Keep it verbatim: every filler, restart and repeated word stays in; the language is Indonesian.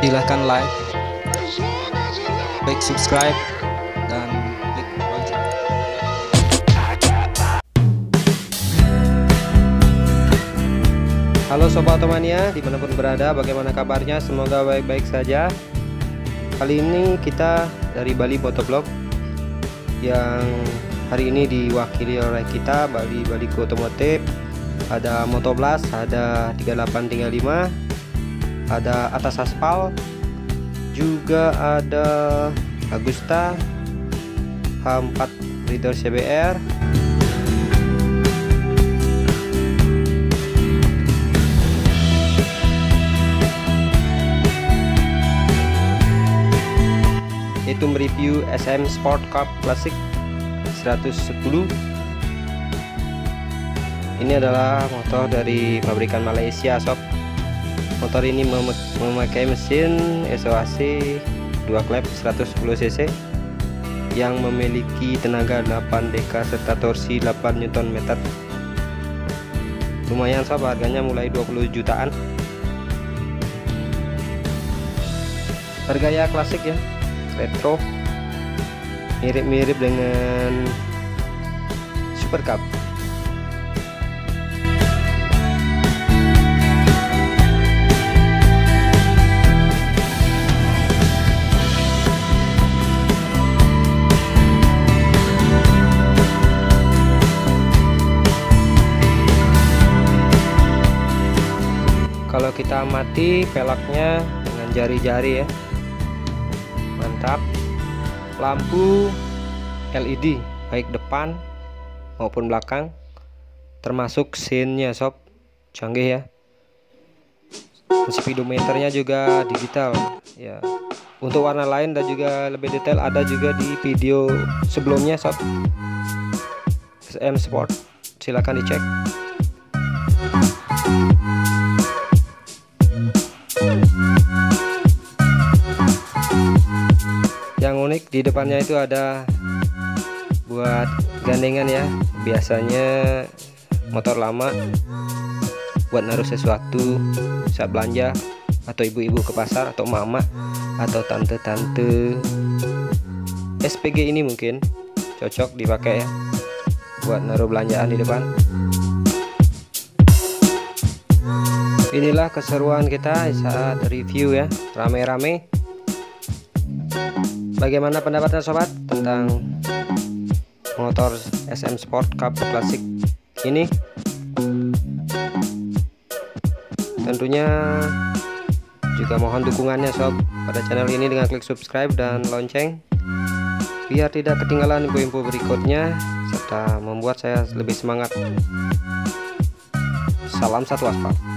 Silahkan like, klik subscribe, dan klik lonceng. Halo Sobat Otomania, dimanapun berada, bagaimana kabarnya? Semoga baik-baik saja. Kali ini kita dari Bali Motovlog, yang hari ini diwakili oleh kita Bali Baliku Otomotif. Ada Motoblast, ada tiga delapan tiga lima, ada Atas Aspal, juga ada Agusta H empat Rider C B R, itu mereview S M Sport Cup Classic seratus sepuluh. Ini adalah motor dari pabrikan Malaysia, sob. Motor ini mem memakai mesin S O A C dua klep seratus sepuluh cc yang memiliki tenaga delapan D K serta torsi delapan newton meter. Lumayan, sob, harganya mulai dua puluh jutaan. Bergaya klasik ya, retro, mirip-mirip dengan Super Cup. Kalau kita amati velgnya dengan jari-jari ya, mantap. Lampu L E D baik depan maupun belakang, termasuk scene-nya, sob, canggih ya. Speedometernya juga digital ya. Untuk warna lain dan juga lebih detail ada juga di video sebelumnya, sob. S M Sport, silakan dicek. Yang unik di depannya itu ada buat gandengan ya. Biasanya motor lama buat naruh sesuatu saat belanja, atau ibu-ibu ke pasar, atau mama atau tante-tante. S P G ini mungkin cocok dipakai ya buat naruh belanjaan di depan. Inilah keseruan kita saat review ya, rame-rame. Bagaimana pendapatnya, sobat, tentang motor S M Sport Cup Classic ini? Tentunya juga mohon dukungannya, sob, pada channel ini dengan klik subscribe dan lonceng, biar tidak ketinggalan info-info berikutnya serta membuat saya lebih semangat. Salam satu aspal.